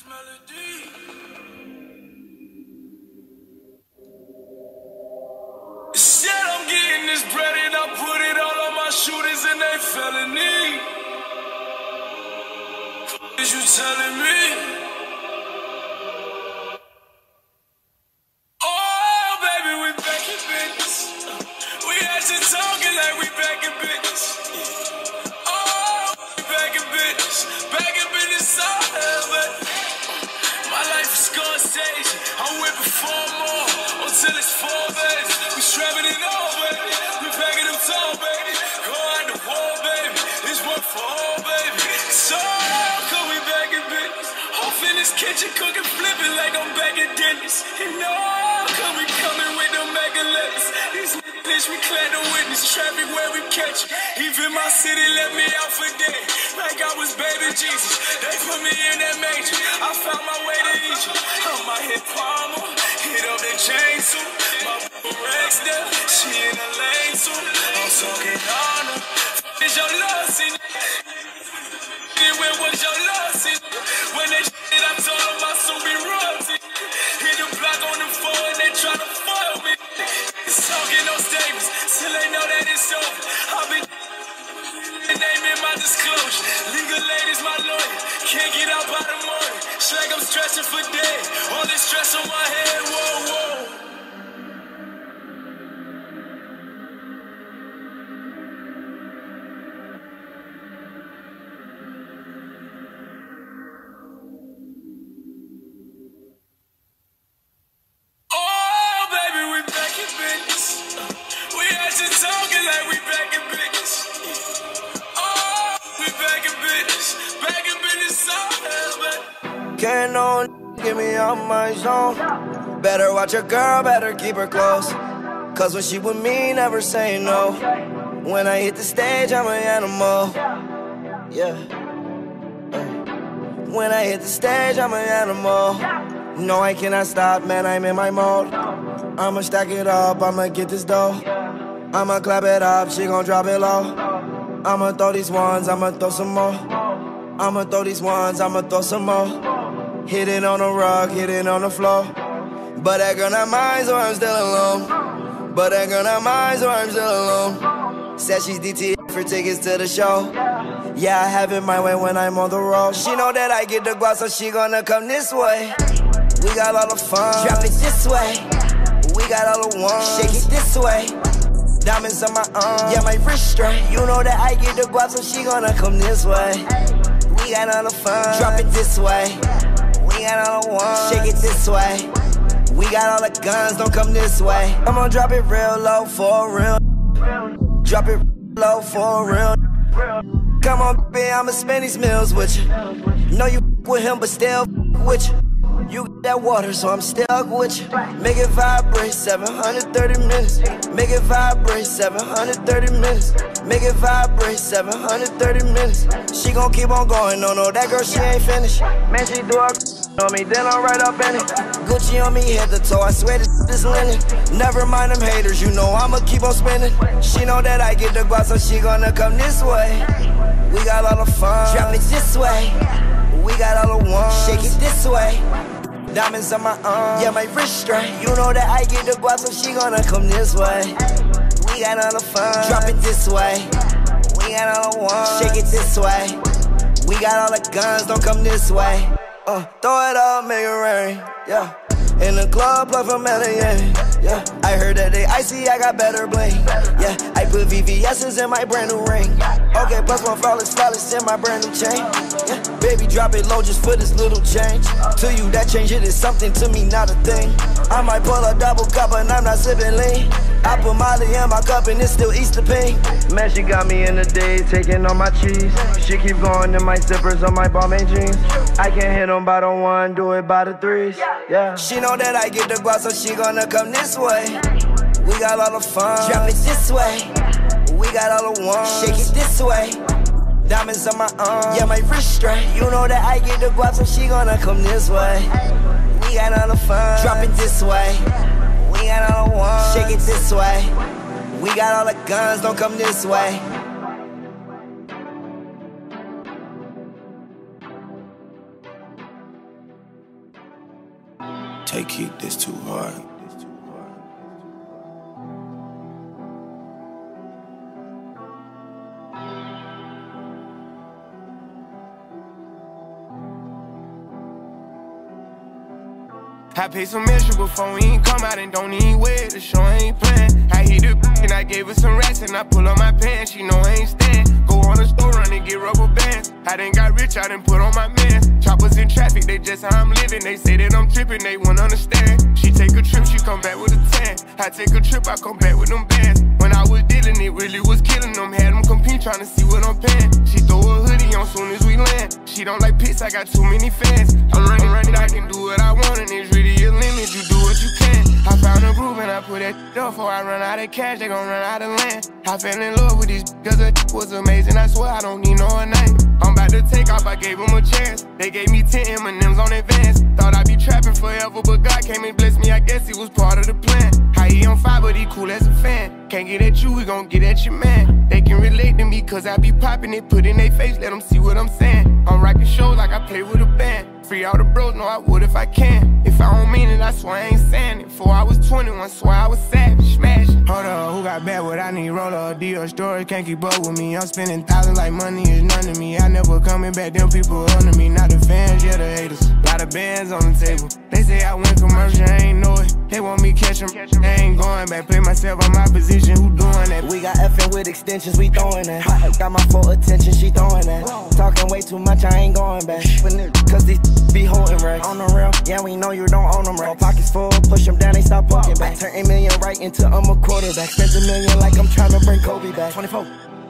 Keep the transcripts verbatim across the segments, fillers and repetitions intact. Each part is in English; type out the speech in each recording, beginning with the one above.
Said I'm getting this bread and I put it all on my shooters and they felony. Is you telling me? Oh, baby, we back in business. We actually talking like we back in business. Oh, we back in business. Back in business, all hell, baby. My life is Scorsese. I'm whipping four more until it's four, baby. We strapping it all, baby. We packing them tall, baby. Go out the wall, baby. It's one for all, baby. So come we back in business. Off in this kitchen cooking, flipping like I'm back in Dennis. And all come we coming with them mega letters. These niggas we clear the witness. Traffic where we catch it. Even my city let me out for dead. Like I was baby Jesus. They put me in that major. I found my way to Egypt. On my hit Palmer. Hit up the chain too. My Rex there. She in the lane too. I'm talking on her. Is your love scene? Where was your love scene? When they shit, I told them I soon be royalty. Hit the block on the floor and they try to foil me. It's talking no statements, still they know that it's over. I've been naming my disclosure. Legal ladies, my lawyer. Can't get out by the morning. It's like I'm stretching for dead. All this stress on my head, whoa, whoa. Can't no get me out my zone. Better watch your girl, better keep her close. Cause when she with me, never say no. When I hit the stage, I'm an animal. Yeah. When I hit the stage, I'm an animal. No, I cannot stop, man, I'm in my mode. I'ma stack it up, I'ma get this dough. I'ma clap it up, she gon' drop it low. I'ma throw these ones, I'ma throw some more. I'ma throw these ones, I'ma throw some more. Hit it on the rug, hit it on the floor. But that girl not mine, so I'm still alone. But that girl not mine, so I'm still alone. Said she's D T for tickets to the show. Yeah, I have it my way when I'm on the road. She know that I get the guap, so she gonna come this way. We got all the fun, drop it this way. We got all the ones, shake it this way. Diamonds on my arm, yeah, my wrist straight. You know that I get the guap, so she gonna come this way. We got all the fun, drop it this way. We got all the ones, shake it this way. We got all the guns, don't come this way. I'm gonna drop it real low for real. Drop it low for real. Come on, baby, I'ma spend these meals with you. Know you with him, but still with you. You get that water, so I'm stuck with you. Make it vibrate, seven hundred thirty minutes. Make it vibrate, seven hundred thirty minutes. Make it vibrate, seven hundred thirty minutes. She gon' keep on going, no, no, that girl, she ain't finished. Man, she do her on me, then I'm right up in it. Gucci on me, head to toe, I swear this is linen. Never mind them haters, you know I'ma keep on spinning. She know that I get the guap, so she gonna come this way. We got all the fun, drop it this way. We got all the ones, shake it this way. Diamonds on my arm, yeah, my wrist straight. You know that I get the guap, so she gonna come this way. We got all the fun, drop it this way. We got all the ones, shake it this way. We got all the guns, don't come this way. Uh, throw it up, make it rain, yeah. In the club, plug from L A, yeah. I heard that they icy, I got better bling, yeah. I put V V S's in my brand new ring. Okay, plus one flawless, flawless in my brand new chain, yeah. Baby, drop it low just for this little change. To you, that change it is something, to me, not a thing. I might pull a double cup, and I'm not sipping lean. I put Molly in my cup, and it's still Easter pink. Man, she got me in the day, taking all my cheese. She keep going in my zippers on my Balmain jeans. I can't hit them by the one, do it by the threes, yeah. She know that I get the guap, so she gonna come this way. We got all the fun, drop it this way. We got all the ones, shake it this way. Diamonds on my arm, yeah, my wrist straight. You know that I get the guap, so she gonna come this way. We got all the fun, drop it this way. We got all the ones, shake it this way. We got all the guns, don't come this way. Take keep this too hard. I paid some extra before we ain't come out and don't even wear it. The show ain't playing. I hit the and I gave her some rats and I pull up my pants. She know I ain't stand. Go on the store run and get rubber bands. I done got rich, I done put on my mans. Choppers in traffic, they just how I'm living. They say that I'm tripping, they won't understand. She take a trip, she come back with a tan. I take a trip, I come back with them bands. When I was dealing, it really was killing them. Had them compete trying to see what I'm paying. She throw a hoodie on soon as we land. She don't like piss, I got too many fans. I'm running, running, I can do what I want and it's really a limit, you do what you can. I found a groove and I put that up before I run out of cash, they gon' run out of land. I fell in love with this cause it was amazing, I swear I don't need no name. I'm about to take off, I gave them a chance. They gave me ten M and M's on advance. Thought I'd be trapping forever, but God came and blessed me, I guess it was part of the plan. How he on fire, but he cool as a fan. Can't get at you, we gon' get at your man. They can relate to me cause I be popping it, put in their face, let them see what I'm saying. I'm rocking shows like I play with a band. Free all the bros, know I would if I can. If I don't mean it, I swear I ain't saying it. Before I was twenty-one, swear I was savage, smashing. Hold up, who got bad what I need? Roller or D or story, can't keep up with me. I'm spending thousands like money is none to me. I never coming back, them people under me. Not the fans, yeah the haters. Lot of bands on the table. They say I went commercial, I ain't know it. They want me catch them, they ain't going back. Play myself on my position, who doing that? We got effing with extensions, we throwing that. Got my full attention, she throwing that. Talking way too much, I ain't going back. Cause these be holding racks. On the real, yeah, we know you don't own them racks. Pockets full, push them down, they stop poking back. Turn a million right into I'm a quarterback. Spent a million like I'm trying to bring Kobe back. twenty-four.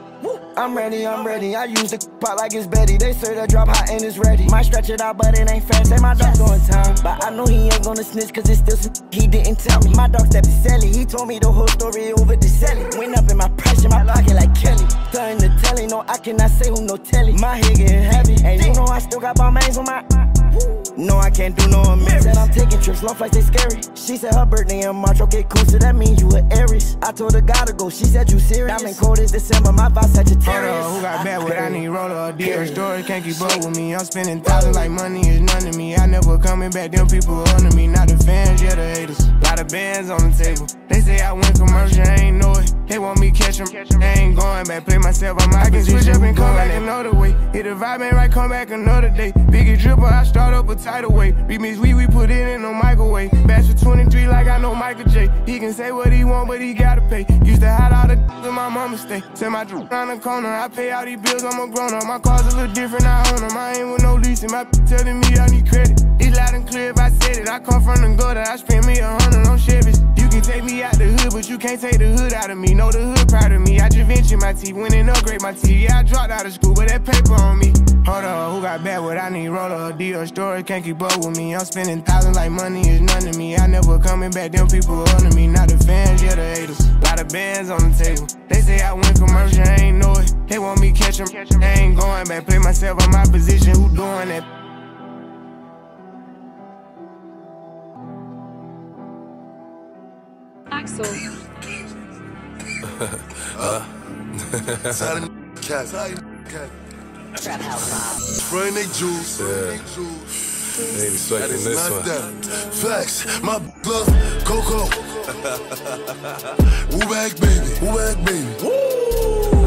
I'm ready, I'm ready. I use the pot like it's Betty. They say that drop hot and it's ready. Might stretch it out, but it ain't fast. Say my dog doing time, but I know he ain't gonna snitch cause it's still some he didn't tell me. My dog stepped to Sally. He told me the whole story over the Sally. Went up in my price in my pocket like Kelly. Turn the telly, no, I cannot say who no telly. My head getting heavy, and you know I still got my mains on my. No, I can't do no amends. Said I'm taking trips, long flights, they scary. She said her birthday in March, okay, cool, so that means you an Aries. I told her gotta go, she said you serious. Diamond cold as December, my vibe Sagittarius. Hold up, who got bad what I need? Roller or D or story, can't keep up with me. I'm spending thousands like money is none to me. I never coming back, them people under me. Not the fans, yeah the haters. Lot of bands on the table. They say I went commercial, I ain't know it. They want me catch them, they ain't going back. Play myself on my position. Switch up and come back another way. Hit the vibe ain't right, come back another day. Biggie dripper, I start up a tidal wave. Remix we, we put it in no microwave. Bash for twenty-three like I know Michael J. He can say what he want, but he gotta pay. Used to hide all the in my mama stay. Send my drip around the corner, I pay all these bills, I'm a grown up. My cars a little different, I own them. I ain't with no leasing, my telling me I need credit. It's loud and clear if I said it. I come from the gutter, I spend me a hundred on Chevys. You can take me out the hood, but you can't take the hood out of me. Know the hood proud of me. I just ventured my teeth, went and upgrade my teeth. Yeah, I dropped out of school, but that paper on me. Hold up, who got bad what I need? Roller or D or story, can't keep up with me. I'm spending thousands like money is none to me. I never coming back, them people under me. Not the fans, yeah the haters. Lot of bands on the table. They say I went commercial, I ain't know it. They want me catch them, they ain't going back. Play myself on my position, who doing that? Axel. uh. Trap house vibe. Spraying they juice. Yeah. They expecting this one. That. Facts. My love. Coco. Woo back, baby. Woo back, baby. Woo.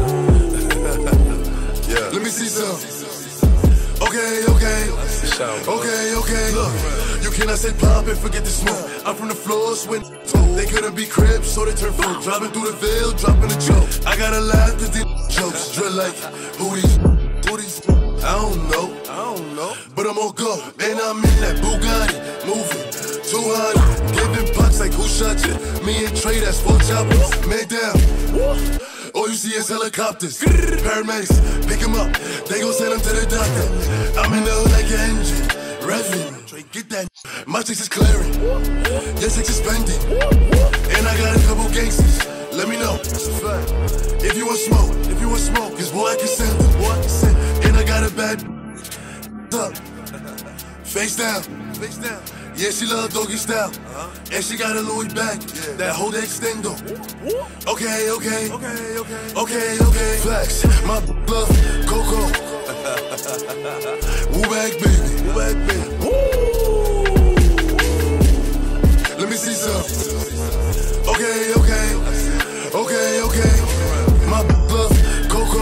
Yeah. Let me see some. Okay, okay. Okay, okay. Look, you cannot say pop and forget the smoke. I'm from the floor, swing. They couldn't be cribs, so they turn folk. Driving through the veil, dropping a joke. I gotta laugh cause these jokes. Drill like, who these, who these, I don't know, I don't know. But I'm on go, and I'm in that Bugatti, moving, two hundred, giving bucks like who shot you? Me and Trey, that's four choppers, man down. All you see is helicopters, paramedics, pick him up, they gon' send him to the doctor. I'm in the hood like an engine, revving. Get that, my chicks is clearing, your chicks is spending, and I got a couple gangsters. Let me know, if you want smoke, if you want smoke, cause boy I can send them, boy I can send them. And I got a bad up, face down, face down. Yeah, she love doggy style, uh-huh. And she got a Louis bag, yeah. That hold extendo. Okay, okay, okay, okay, okay, okay. Flex, my love, Coco. Woo back, baby, woo back, baby. Woo. Let me see some. Okay, okay, okay, okay. My love, Coco.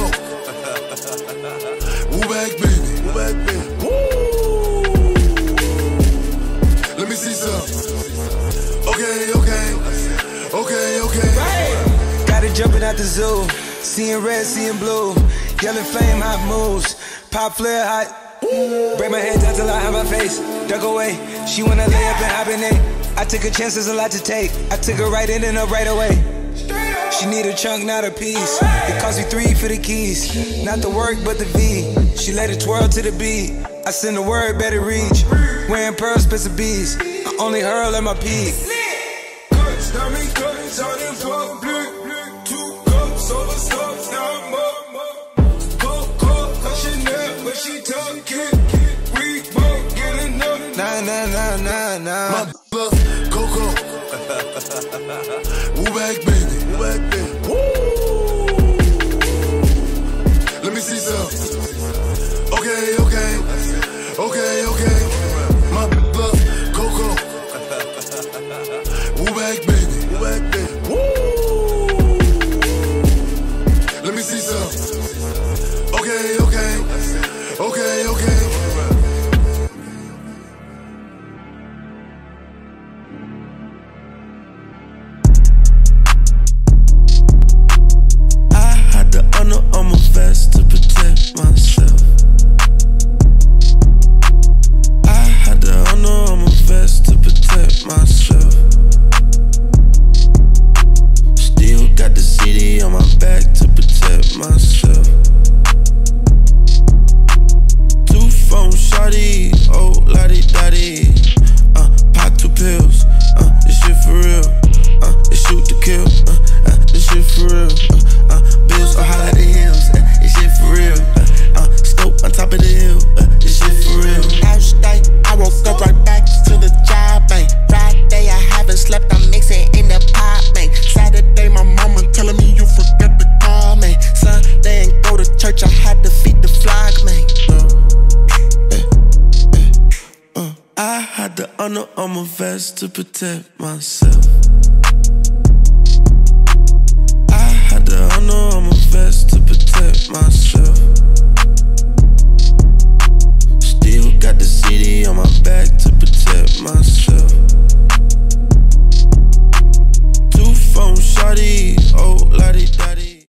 Woo back, baby. Woo back, baby. Woo. Let me see some. Okay, okay, okay, okay. Right. Got it jumping out the zoo. Seeing red, seeing blue. Yelling flame, hot moves. Pop flare, hot. Break my head down till I have my face. Duck away. She wanna lay up and hibernate. I took a chance, there's a lot to take. I took her right in and up right away. She need a chunk, not a piece. It cost me three for the keys. Not the work, but the V. She let it twirl to the beat. I send the word, better reach. Wearing pearls, spits of bees. I only hurl at my peak. Cuts, diamond cuts, on them twelve, blue, blue. Two cups, over stuff, now I'm up. Cup, cup, cause she never, but she took it. We both get enough. Nah, nah, nah, nah, nah. My love, Coco. Woo back, baby. Woo back, baby. Woo. Let me see some. Okay, okay, okay, okay. My love, Coco. Woo back, baby. Woo back, baby. Woo. Let me see some. Okay, okay, okay, okay. To protect myself, I had the honor on my vest to protect myself. Still got the C D on my back to protect myself. Two phone shawty, oh lottie daddy. Uh, pop two pills, uh, this shit for real. Uh, they shoot to kill, uh, uh, this shit for real. Uh, uh, bills so high like the hills. Uh, for real, uh, uh, scope on top of the hill, uh, this shit for real. Last day, I woke up right back to the job, man. Friday, I haven't slept, I'm mixing in the pot, man. Saturday, my mama telling me you forgot to call, man. Sunday, ain't go to church, I had to feed the flock, man. Uh, uh, uh, uh. I had the honor on my vest to protect myself.